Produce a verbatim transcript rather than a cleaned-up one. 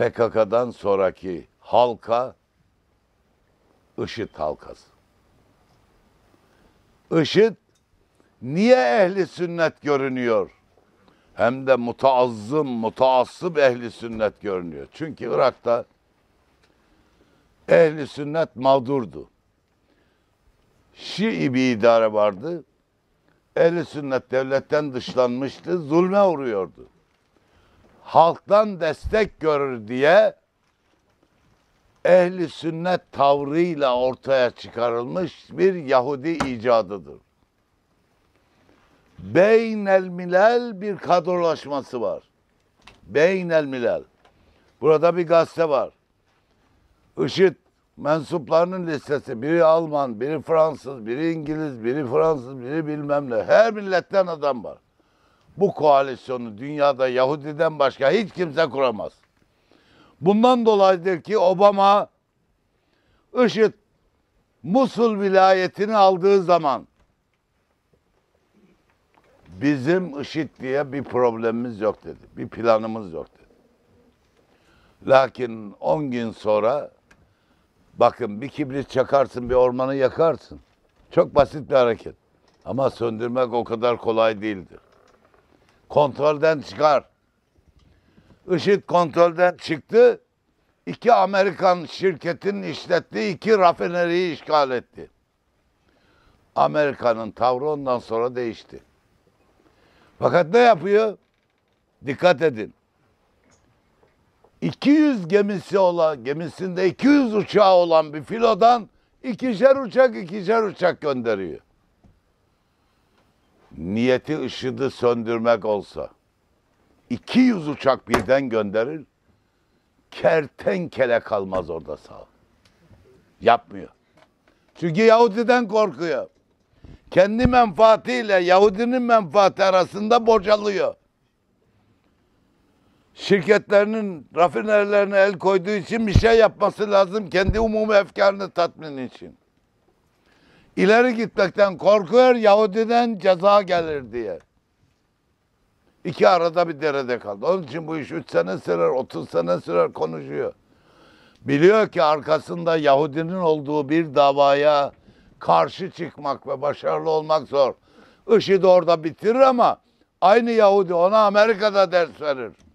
P K K'dan sonraki halka IŞİD halkası. IŞİD niye ehli sünnet görünüyor? Hem de mutaazzım, mutaassıp ehli sünnet görünüyor. Çünkü Irak'ta ehli sünnet mağdurdu. Şii bir idare vardı. Ehli sünnet devletten dışlanmıştı, zulme uğruyordu. Halktan destek görür diye ehli sünnet tavrıyla ortaya çıkarılmış bir Yahudi icadıdır. Beynel milel bir kadrolaşması var. Beynel milel. Burada bir gazete var. IŞİD mensuplarının listesi. Biri Alman, biri Fransız, biri İngiliz, biri Fransız, biri bilmem ne. Her milletten adam var. Bu koalisyonu dünyada Yahudiden başka hiç kimse kuramaz. Bundan dolayıdır ki Obama IŞİD Musul vilayetini aldığı zaman bizim IŞİD diye bir problemimiz yok dedi. Bir planımız yok dedi. Lakin on gün sonra bakın bir kibrit çakarsın, bir ormanı yakarsın. Çok basit bir hareket. Ama söndürmek o kadar kolay değildir. Kontrolden çıkar. IŞİD kontrolden çıktı. İki Amerikan şirketin işlettiği iki rafineriyi işgal etti. Amerika'nın tavrı ondan sonra değişti. Fakat ne yapıyor? Dikkat edin. iki yüz gemisi olan, gemisinde iki yüz uçağı olan bir filodan ikişer uçak, ikişer uçak gönderiyor. Niyeti IŞİD'i söndürmek olsa iki yüz uçak birden gönderir, kertenkele kalmaz orada sağ. Yapmıyor. Çünkü Yahudiden korkuyor. Kendi menfaatiyle Yahudinin menfaati arasında bocalıyor. Şirketlerinin rafinerilerine el koyduğu için bir şey yapması lazım kendi umumi efkarını tatmin için. İleri gitmekten korkuyor, Yahudiden ceza gelir diye. İki arada bir derede kaldı. Onun için bu iş üç sene sürer, otuz sene sürer konuşuyor. Biliyor ki arkasında Yahudinin olduğu bir davaya karşı çıkmak ve başarılı olmak zor. IŞİD orada bitirir ama aynı Yahudi ona Amerika'da ders verir.